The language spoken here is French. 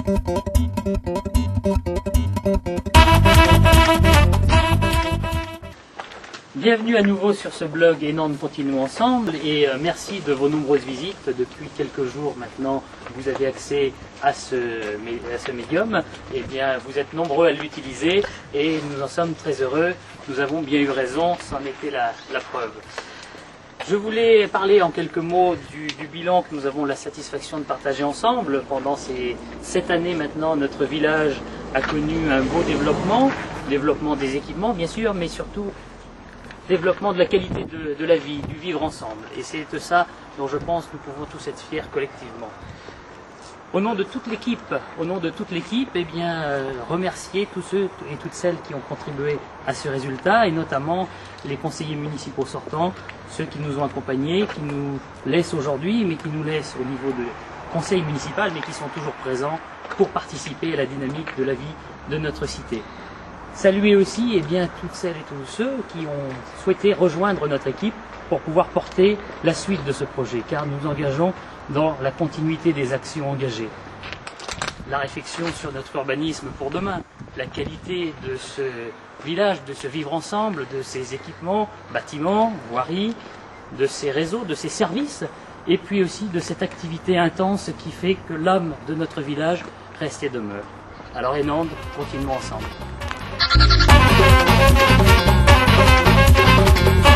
Bienvenue à nouveau sur ce blog Et Nantes Continuons Ensemble et merci de vos nombreuses visites. Depuis quelques jours maintenant, vous avez accès à ce médium. Eh bien, vous êtes nombreux à l'utiliser et nous en sommes très heureux. Nous avons bien eu raison, c'en était la preuve. Je voulais parler en quelques mots du bilan que nous avons la satisfaction de partager ensemble. Pendant ces 7 années maintenant, notre village a connu un beau développement des équipements bien sûr, mais surtout développement de la qualité de la vie, du vivre ensemble. Et c'est de ça dont je pense que nous pouvons tous être fiers collectivement. Au nom de toute l'équipe, eh bien, remercier tous ceux et toutes celles qui ont contribué à ce résultat, et notamment les conseillers municipaux sortants, ceux qui nous ont accompagnés, qui nous laissent aujourd'hui, mais qui nous laissent au niveau du conseil municipal, mais qui sont toujours présents pour participer à la dynamique de la vie de notre cité. Saluer aussi eh bien, toutes celles et tous ceux qui ont souhaité rejoindre notre équipe pour pouvoir porter la suite de ce projet, car nous nous engageons dans la continuité des actions engagées. La réflexion sur notre urbanisme pour demain, la qualité de ce village, de ce vivre ensemble, de ses équipements, bâtiments, voiries, de ses réseaux, de ses services, et puis aussi de cette activité intense qui fait que l'âme de notre village reste et demeure. Alors Nantes, continuons ensemble.